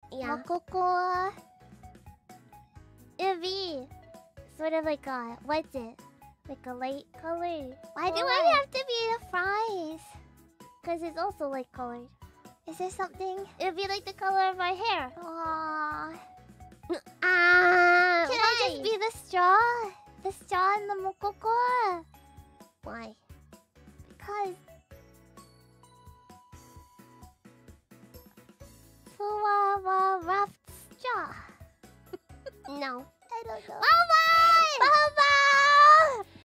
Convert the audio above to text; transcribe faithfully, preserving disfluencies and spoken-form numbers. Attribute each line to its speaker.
Speaker 1: Yeah.
Speaker 2: Moco-cola. It'd be sort of like a, what's it? Like a light color. Why do I have to be the fries? Because it's also light colored.
Speaker 1: Is there something?
Speaker 2: It'd be like the color of my hair.
Speaker 1: Aww.
Speaker 2: Ah,
Speaker 1: Can
Speaker 2: why?
Speaker 1: I just be the straw? The straw in the Moco-cola?
Speaker 2: Why?
Speaker 1: Because Fuwawa wrapped straw.
Speaker 2: No.
Speaker 1: I don't know.
Speaker 2: Bye bye!
Speaker 1: Bye bye!